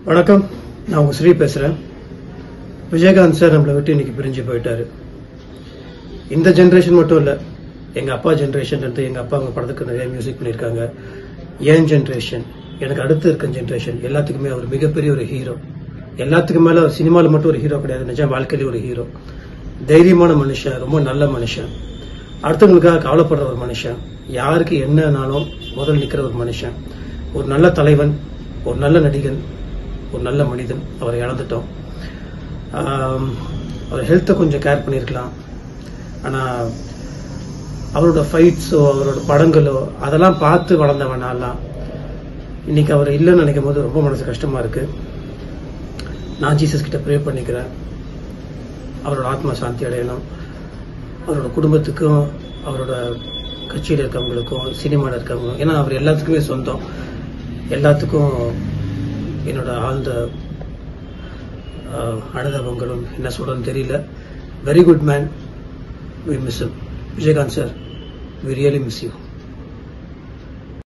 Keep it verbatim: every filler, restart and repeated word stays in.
வணக்கம், நான் உங்க ஸ்ரீ பேசுறேன். விஜயகாந்த் சார் நம்மளை விட்டு இன்னைக்கு பிரிஞ்சு போயிட்டாரு. இந்த ஜென்ரேஷன் மட்டும் இல்ல, எங்க அப்பா ஜென்ரேஷன் இருந்து எங்க அப்பா அவங்க படத்துக்கு நிறைய மியூசிக் பண்ணிருக்காங்க. என் ஜென்ரேஷன், எனக்கு அடுத்து இருக்க ஜென்ரேஷன் எல்லாத்துக்குமே அவர் மிகப்பெரிய ஒரு ஹீரோ. எல்லாத்துக்கும் மேல சினிமாவில் மட்டும் ஒரு ஹீரோ கிடையாது, நிஜம் வாழ்க்கையில ஒரு ஹீரோ. தைரியமான மனுஷன், ரொம்ப நல்ல மனுஷன், அடுத்தவங்களுக்காக கவலைப்படுற ஒரு மனுஷன், யாருக்கு என்னன்னாலும் முதல் நிக்கிற ஒரு மனுஷன், ஒரு நல்ல தலைவன், ஒரு நல்ல நடிகன், ஒரு நல்ல மனிதன். அவரை இழந்துட்டோம். அவர் ஹெல்த்தை கொஞ்சம் கேர் பண்ணியிருக்கலாம், ஆனா அவரோட ஃபைட்ஸோ அவரோட படங்களோ அதெல்லாம் பார்த்து வளர்ந்தவனாலாம் இன்னைக்கு அவர் இல்லைன்னு நினைக்கும் போது ரொம்ப மனசு கஷ்டமா இருக்கு. நான் ஜீசஸ் கிட்ட ப்ரே பண்ணிக்கிறேன், அவரோட ஆத்மா சாந்தி அடையணும். அவரோட குடும்பத்துக்கும் அவரோட கட்சியில் இருக்கவங்களுக்கும் சினிமாவில் இருக்கவங்களும், ஏன்னா அவர் எல்லாத்துக்குமே சொந்தம், எல்லாத்துக்கும் என்னோட ஆழ்ந்த அனுதாபங்களும் என்ன சொல்றதுன்னு தெரியல. Very good man, we miss you. Vijayakanth sir, we really miss you.